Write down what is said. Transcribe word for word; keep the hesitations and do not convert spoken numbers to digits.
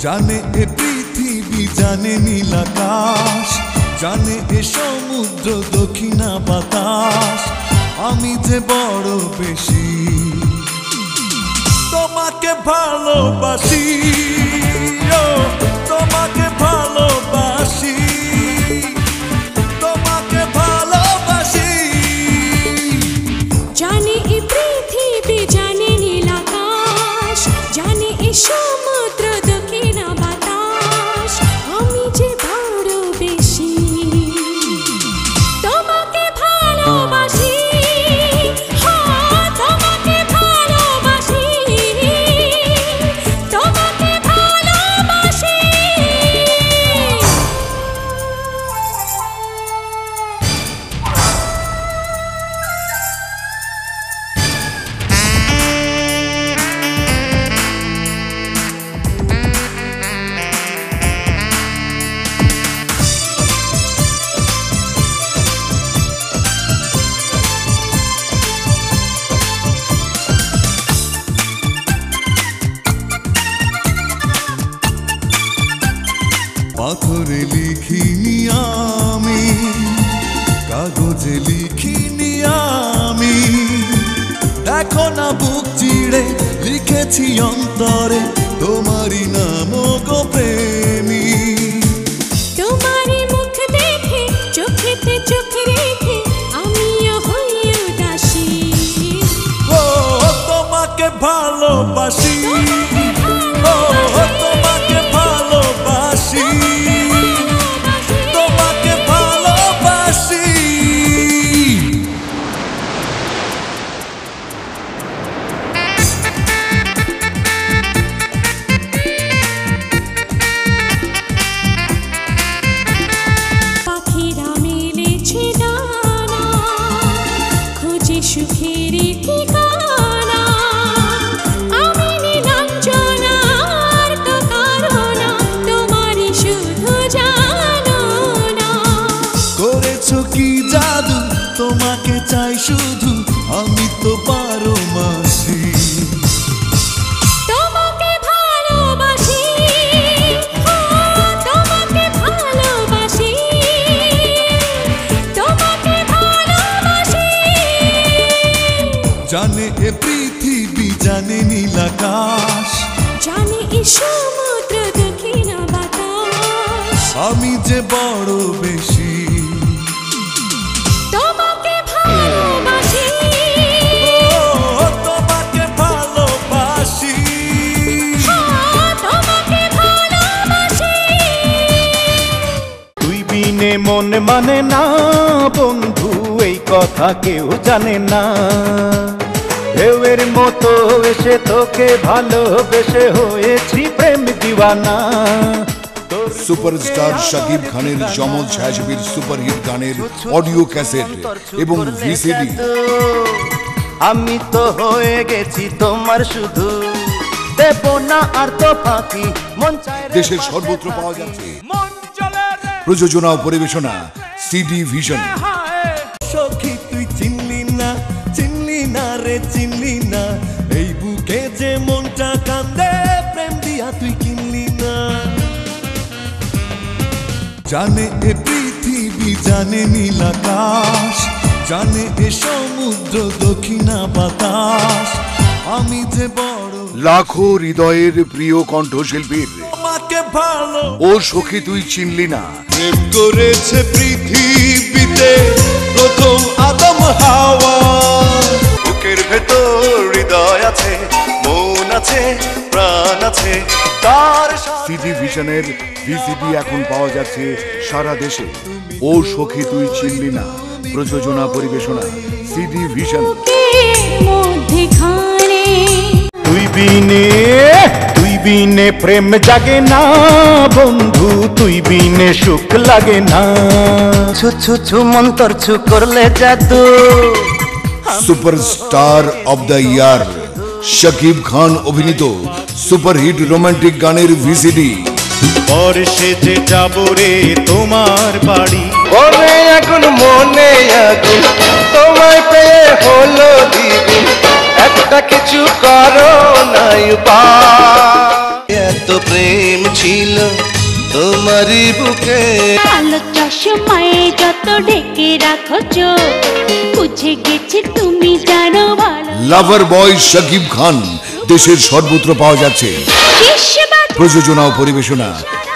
জানে এ পৃথিবী, জানে নীল আকাশ, জানে এ সমুদ্র দক্ষিণা বাতাস, আমি যে বড় বেশি তোমাকে ভালোবাসি, ও তোমাকে ভালোবাসি, তোমাকে ভালোবাসি। জানে এ পৃথিবী, জানে নীল আকাশ, জানে এ সমুদ্র দক্ষিণা বাতাস, আমি যে বড় বেশি তোমাকে ভালোবাসি। পাথরে লিখিনি আমি, কাগজে লিখিনি আমি, দেখো না বুক চিড়ে লিখেছি অন্তরে তোমারই নাম গো প্রেমী। তোমারই মুখ দেখে চোখেতে চোখ রেখে আমিও হই উদাসী, ও তোমাকে ভালোবাসি, ও তোমাকে ভালোবাসি, তোমাকে ভালোবাসি। পাখিরা মেলেছে ডানা, খোঁজে সুখের ঠিকানা, আমি নীলাঞ্জনা আর তো কারো না, তোমারই শুধু জানো না। করেছো কি জাদু, তোমাকে চাই শুধু, আমি তো বারো মাসি তোমাকে ভালোবাসি, ও তোমাকে ভালোবাসি, তোমাকে ভালোবাসি। জানে এ পৃথিবী, জানে নীল আকাশ, জানে এ সমুদ্র দক্ষিণা বাতাস, আমি যে বড় বেশি তোমাকে ভালোবাসি, ও তোমাকে ভালোবাসি, ও তোমাকে ভালোবাসি। তুই বিনে মন মানে না বন্ধু, এই কথা কেউ জানে না। ঢেউয়ের মতো এসে তোকে ভালোবেসে হয়েছি প্রেম দিওয়ানা। সুপারস্টার শাকিব খানের যমজ ছায়াছবির সুপারহিট গানের অডিও ক্যাসেট এবং ভিসিডি। আমি তো হয়ে গেছি তোমার শুধু, দেব না আর তো ফাঁকি, মন চায় রে দেশের সর্বত্র পাওয়া যাচ্ছে। প্রযোজনা ও পরিবেশনা সিডি ভিশন। সখী তুই চিনলি না, চিনলি না রে চিনলি না, এই বুকে যে মনটা কান্দে প্রেম দিয়া তুই কিনলি না। জানে এ পৃথিবী, জানে নীল আকাশ, জানে এ সমুদ্র দক্ষিণা বাতাস, আমি যে বড় লাখো হৃদয়ের প্রিয় কণ্ঠশিল্পীর তোমাকে ভালো ও সখী তুই চিনলি না। প্রেম করেছে পৃথিবীতে প্রথম আদম হাওয়া, বুকের ভেতর হৃদয় আছে, মন আছে, প্রাণ আছে তার। সিডি ভিশনের ভিসিডি এখন পাওয়া যাচ্ছে সারা দেশে। ও সখী তুই চিনলি না, প্রযোজনা পরিবেশনা সিডি ভিশন। তুই বিনে তুই বিনে প্রেম জাগে না বন্ধু, তুই বিনে সুখ লাগে না। ছু ছু ছু মন্তর ছু করলে জাদু। Superstar of the year Shakib Khan অভিনীত সুপারহিট রোমান্টিক গানের ভিসিডি। और সেজে যাব রে তোমার বাড়ি। ওরে এখন মনে আগুন তোমায় পেয়ে হলো দ্বিগুণ, একটা কিছু করো না উপায়। এত প্রেম ছিল তোমারই বুকে। কালো চশমায় যত ঢেকে রাখো চোখ, বুঝে গেছি তুমি জানো ভালো। লাভার বয় শাকিব খান দেশের সর্বত্র পাওয়া যাচ্ছে। প্রযোজনা ও পরিবেশনা